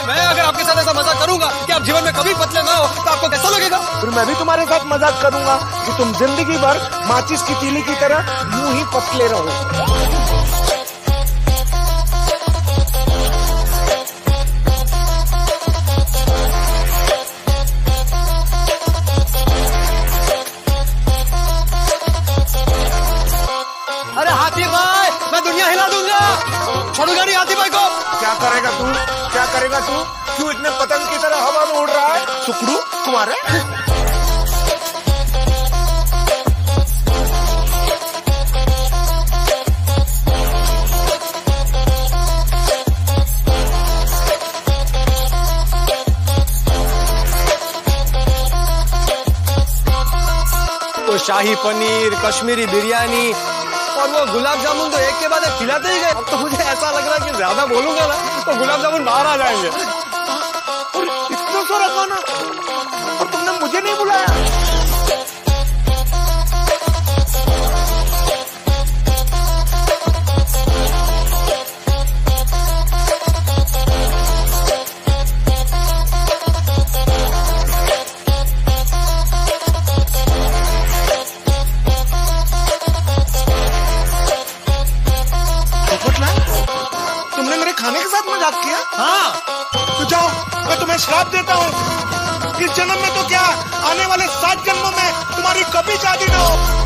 मैं अगर आपके साथ ऐसा मजाक करूंगा कि आप जीवन में कभी पतले ना हो तो आपको कैसा लगेगा? फिर मैं भी तुम्हारे साथ मजाक करूंगा कि तुम जिंदगी भर माचिस की तीली की तरह यूं ही पतले रहो। अरे हाथी भाई, मैं दुनिया हिला दूंगा, छोड़ूंगा नहीं हाथी भाई को। क्या करेगा तू? क्या करेगा तू? क्यों इतने पतंग की तरह हवा में उड़ रहा है? सुकड़ू तुम्हारे। तो शाही पनीर, कश्मीरी बिरयानी और वो गुलाब जामुन तो एक के बाद एक खिलाते ही गए। अब तो मुझे ऐसा लग रहा है कि ज्यादा बोलूंगा ना तो गुलाब जामुन बाहर आ जाएंगे। और इतना सारा खाना, और तुमने मुझे नहीं बुलाया? तुमने मेरे खाने के साथ मजाक किया? हाँ। तो जाओ, मैं तुम्हें श्राप देता हूँ। इस जन्म में तो क्या, आने वाले 7 जन्मों में तुम्हारी कभी शादी ना हो।